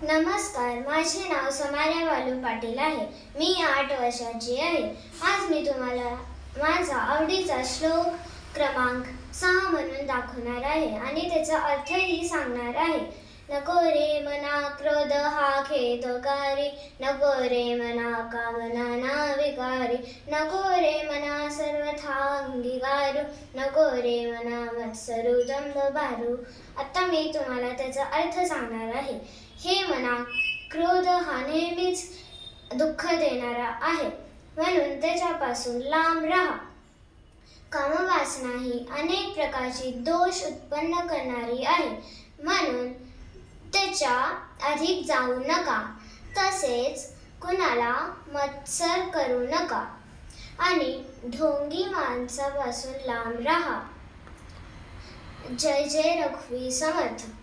नमस्कार, माझे नाव समार्या बालू पाटील आहे. मी 8 वर्षाची आहे. आज मी तुम्हाला माझा आवडीचा श्लोक क्रमांक 6 म्हणून दाखवणार आहे आणि त्याचा अर्थही सांगणार आहे. नको रे मना क्रोध हा खेदकारी, नको रे मना कामना ना विकारी, नको रे मना सर्वथा अंगीकारू, नको रे मना मत्सरू दंभ भारू. आता मी तुम्हाला त्याचा अर्थ सांगणार आहे. हे मना, क्रोध हा नेहमीच दुःख देणारा आहे, म्हणून त्याच्यापासून लांब राहा. कामवासना ही अनेक प्रकारची दोष उत्पन्न करणारी आहे, म्हणून त्याच्या अधिक जाऊ नका. तसेच कुणाला मत्सर करू नका आणि ढोंगी माणसापासून लांब राहा. जय जय रघुवीर समर्थ.